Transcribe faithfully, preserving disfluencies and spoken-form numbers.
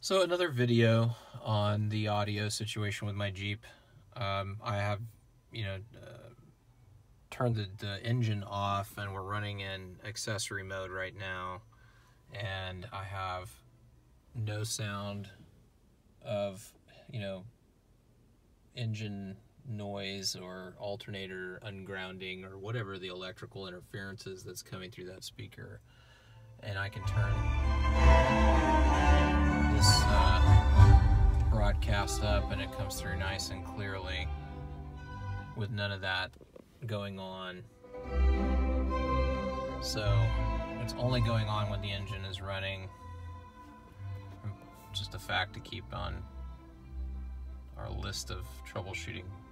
So another video on the audio situation with my Jeep. Um, I have, you know, uh, turned the, the engine off and we're running in accessory mode right now. And I have no sound of, you know, engine noise or alternator ungrounding or whatever the electrical interference is that's coming through that speaker. And I can turn this uh, broadcast up and it comes through nice and clearly with none of that going on. So it's only going on when the engine is running. Just a fact to keep on our list of troubleshooting